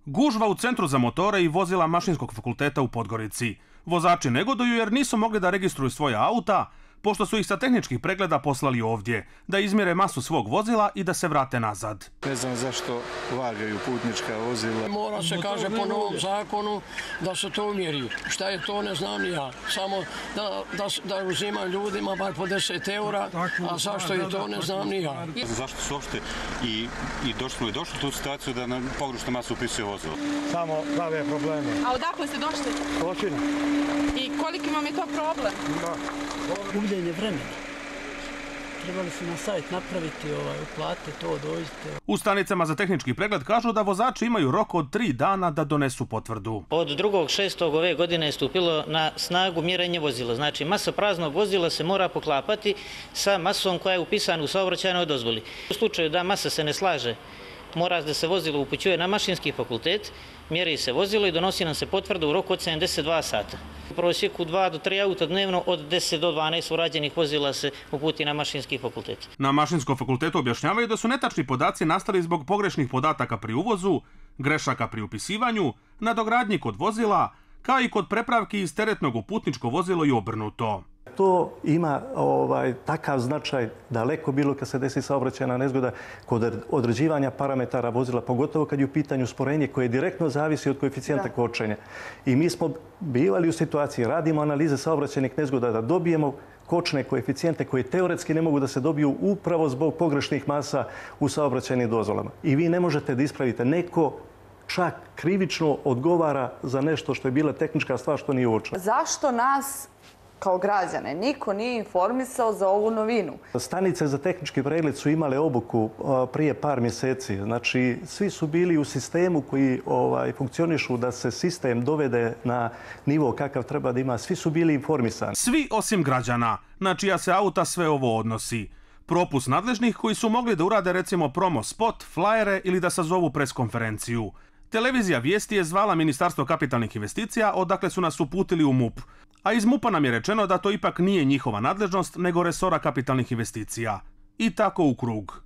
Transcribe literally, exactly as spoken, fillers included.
Gužva u centru za motore i vozila Mašinskog fakulteta u Podgorici. Vozači negoduju jer nisu mogli da registruju svoja auta, pošto su ih sa tehničkih pregleda poslali ovdje, da izmjere masu svog vozila i da se vrate nazad. Ne znam zašto vagaju putnička vozila. Mora se, kaže, po novom zakonu da se to umjeri. Šta je to, ne znam ni ja. Samo da, da, da uzima ljudima bar po deset eura, a zašto je to, ne znam ni ja. Zašto su uopšte i, i došli i došli u tu situaciju da na pogrešnu masu upisuje vozilo? Samo prave probleme. A odakle ste došli? Pločina. I koliki vam je to problem? Da. Gubljenje vremena. Trebali su na sajt napraviti, ovaj, uplate to, dođite. U stanicama za tehnički pregled kažu da vozači imaju rok od tri dana da donesu potvrdu. Od drugog šestog ove godine je stupilo na snagu mjerenje vozila. Znači, masa praznog vozila se mora poklapati sa masom koja je upisana u saobraćajnoj dozvoli. U slučaju da masa se ne slaže, mora da se vozilo upućuje na Mašinski fakultet, mjeri se vozilo i donosi nam se potvrda u roku od sedamdeset dva sata. U prosjeku dva do tri auta dnevno od deset do dvanaest urađenih vozila se uputi na Mašinski fakultet. Na Mašinskom fakultetu objašnjavaju da su netačni podaci nastali zbog pogrešnih podataka pri uvozu, grešaka pri upisivanju, nadogradnji kod vozila, kao i kod prepravki iz teretnog u putničko vozilo i obrnuto. To ima ovaj, takav značaj daleko bilo kad se desi saobraćajna nezgoda kod određivanja parametara vozila, pogotovo kad je u pitanju usporenje koje direktno zavisi od koeficijenta kočenja. I mi smo bivali u situaciji, radimo analize saobraćajnih nezgoda da dobijemo kočne koeficijente koje teoretski ne mogu da se dobiju upravo zbog pogrešnih masa u saobraćajnim dozvolama. I vi ne možete da ispravite neko čak krivično odgovara za nešto što je bila tehnička stvar što nije uočeno. Zašto nas kao građane niko nije informisao za ovu novinu? Stanice za tehnički pregled su imale obuku prije par mjeseci. Znači, svi su bili u sistemu koji ovaj, funkcionišu da se sistem dovede na nivo kakav treba da ima. Svi su bili informisani. Svi osim građana, na čija se auta sve ovo odnosi. Propust nadležnih koji su mogli da urade recimo promo spot, flajere ili da sazovu preskonferenciju. Televizija Vijesti je zvala Ministarstvo kapitalnih investicija, odakle su nas uputili u MUP. A iz MUP-a nam je rečeno da to ipak nije njihova nadležnost, nego resora kapitalnih investicija. I tako u krug.